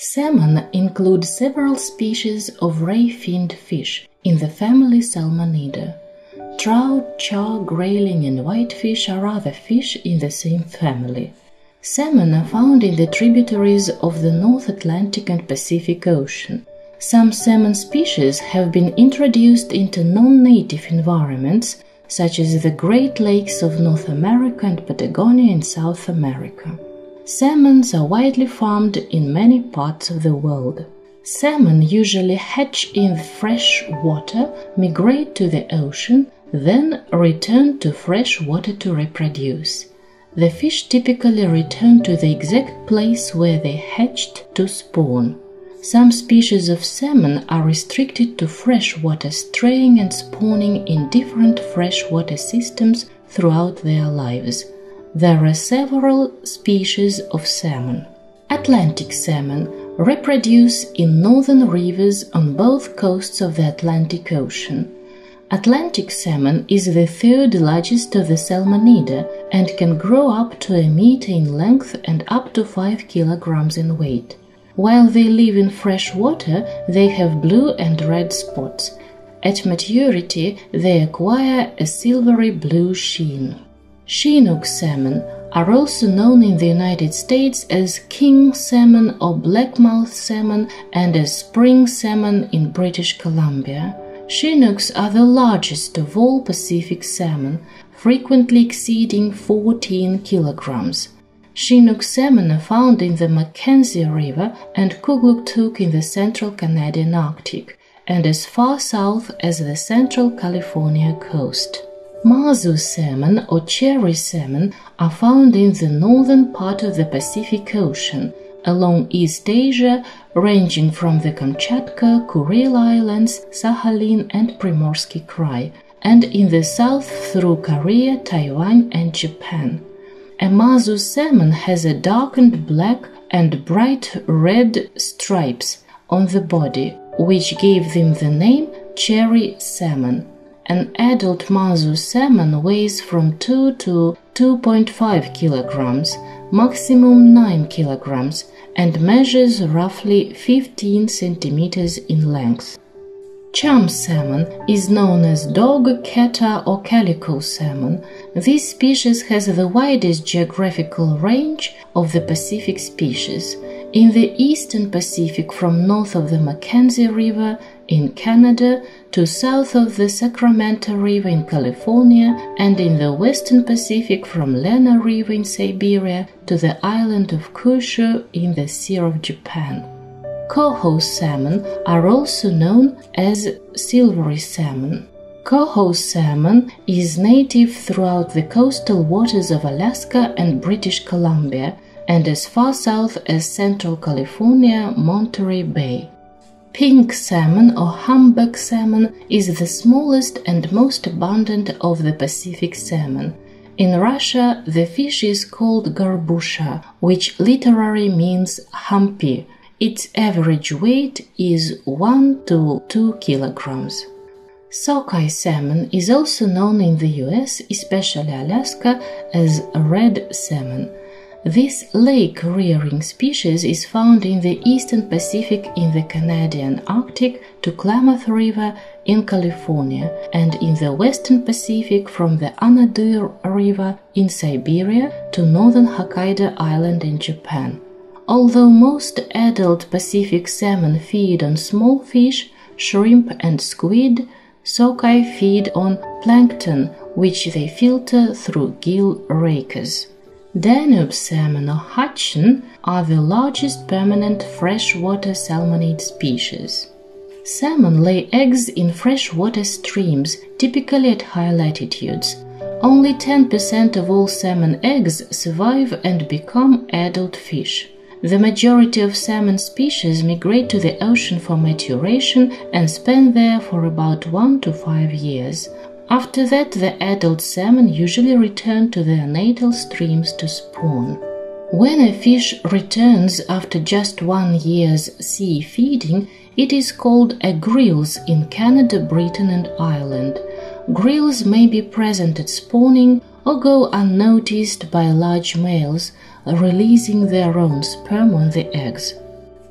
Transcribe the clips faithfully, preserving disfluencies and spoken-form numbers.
Salmon include several species of ray-finned fish in the family Salmonidae. Trout, char, grayling and whitefish are other fish in the same family. Salmon are found in the tributaries of the North Atlantic and Pacific Ocean. Some salmon species have been introduced into non-native environments, such as the Great Lakes of North America and Patagonia in South America. Salmons are widely farmed in many parts of the world. Salmon usually hatch in fresh water, migrate to the ocean, then return to fresh water to reproduce. The fish typically return to the exact place where they hatched to spawn. Some species of salmon are restricted to freshwater, straying and spawning in different freshwater systems throughout their lives. There are several species of salmon. Atlantic salmon reproduce in northern rivers on both coasts of the Atlantic Ocean. Atlantic salmon is the third largest of the Salmonidae and can grow up to a meter in length and up to five kilograms in weight. While they live in fresh water, they have blue and red spots. At maturity, they acquire a silvery blue sheen. Chinook salmon are also known in the United States as king salmon or blackmouth salmon and as spring salmon in British Columbia. Chinooks are the largest of all Pacific salmon, frequently exceeding fourteen kilograms. Chinook salmon are found in the Mackenzie River and Kugluktuk in the central Canadian Arctic, and as far south as the central California coast. Mazu salmon or cherry salmon are found in the northern part of the Pacific Ocean, along East Asia, ranging from the Kamchatka, Kuril Islands, Sakhalin and Primorsky Krai, and in the south through Korea, Taiwan and Japan. A Mazu salmon has a darkened black and bright red stripes on the body, which gave them the name cherry salmon. An adult Mazu salmon weighs from two to two point five kilograms, maximum nine kilograms, and measures roughly fifteen centimeters in length. Chum salmon is known as dog, kata or calico salmon. This species has the widest geographical range of the Pacific species. In the eastern Pacific, from north of the Mackenzie River in Canada to south of the Sacramento River in California, and in the western Pacific from Lena River in Siberia to the island of Kyushu in the Sea of Japan. Coho salmon are also known as silvery salmon. Coho salmon is native throughout the coastal waters of Alaska and British Columbia, and as far south as central California, Monterey Bay. Pink salmon or humpback salmon is the smallest and most abundant of the Pacific salmon. In Russia, the fish is called garbusha, which literally means humpy. Its average weight is one to two kilograms. Sockeye salmon is also known in the U S, especially Alaska, as red salmon. This lake-rearing species is found in the eastern Pacific in the Canadian Arctic to Klamath River in California, and in the western Pacific from the Anadyr River in Siberia to northern Hokkaido Island in Japan. Although most adult Pacific salmon feed on small fish, shrimp and squid, sockeye feed on plankton, which they filter through gill rakers. Danube salmon or hutchin are the largest permanent freshwater salmonid species. Salmon lay eggs in freshwater streams, typically at high latitudes. Only ten percent of all salmon eggs survive and become adult fish. The majority of salmon species migrate to the ocean for maturation and spend there for about one to five years. After that, the adult salmon usually return to their natal streams to spawn. When a fish returns after just one year's sea feeding, it is called a grilse in Canada, Britain and Ireland. Grilse may be present at spawning or go unnoticed by large males, releasing their own sperm on the eggs.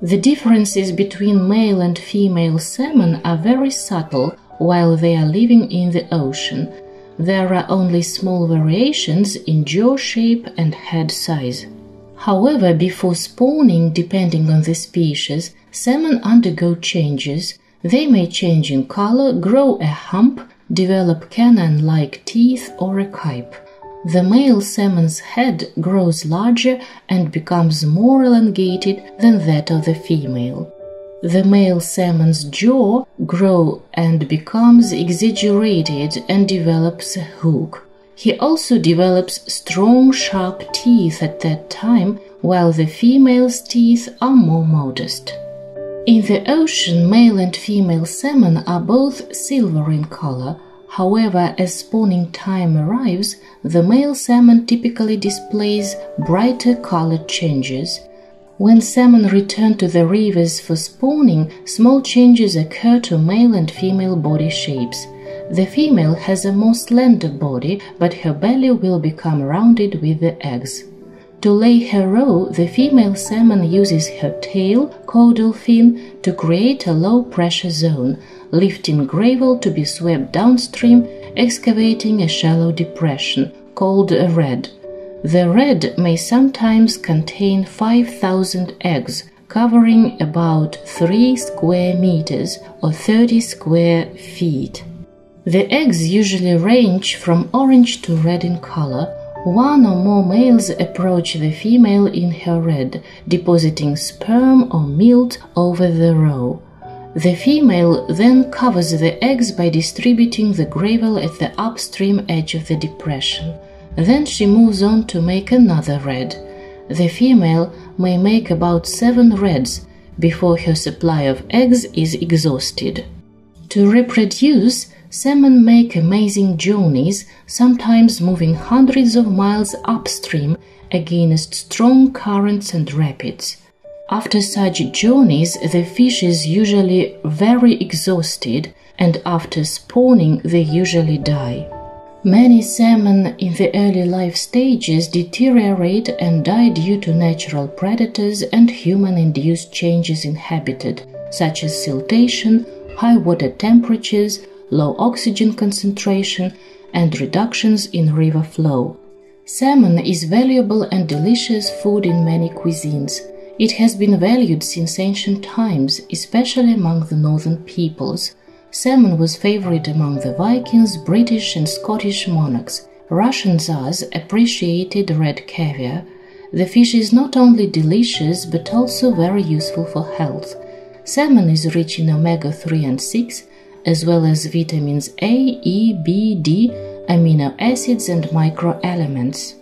The differences between male and female salmon are very subtle while they are living in the ocean. There are only small variations in jaw shape and head size. However, before spawning, depending on the species, salmon undergo changes. They may change in color, grow a hump, develop canine-like teeth or a kype. The male salmon's head grows larger and becomes more elongated than that of the female. The male salmon's jaw grows and becomes exaggerated and develops a hook. He also develops strong, sharp teeth at that time, while the female's teeth are more modest. In the ocean, male and female salmon are both silver in color. However, as spawning time arrives, the male salmon typically displays brighter color changes. When salmon return to the rivers for spawning, small changes occur to male and female body shapes. The female has a more slender body, but her belly will become rounded with the eggs. To lay her roe, the female salmon uses her tail, caudal fin, to create a low-pressure zone, lifting gravel to be swept downstream, excavating a shallow depression, called a redd. The redd may sometimes contain five thousand eggs, covering about three square meters or thirty square feet. The eggs usually range from orange to red in color. One or more males approach the female in her redd, depositing sperm or milt over the roe. The female then covers the eggs by distributing the gravel at the upstream edge of the depression. Then she moves on to make another redd. The female may make about seven redds before her supply of eggs is exhausted. To reproduce, salmon make amazing journeys, sometimes moving hundreds of miles upstream against strong currents and rapids. After such journeys, the fish is usually very exhausted, and after spawning they usually die. Many salmon in the early life stages deteriorate and die due to natural predators and human-induced changes in habitat, such as siltation, high water temperatures, low oxygen concentration, and reductions in river flow. Salmon is valuable and delicious food in many cuisines. It has been valued since ancient times, especially among the northern peoples. Salmon was favorite among the Vikings, British and Scottish monarchs. Russian Tsars appreciated red caviar. The fish is not only delicious but also very useful for health. Salmon is rich in omega three and six, as well as vitamins A, E, B, D, amino acids and microelements.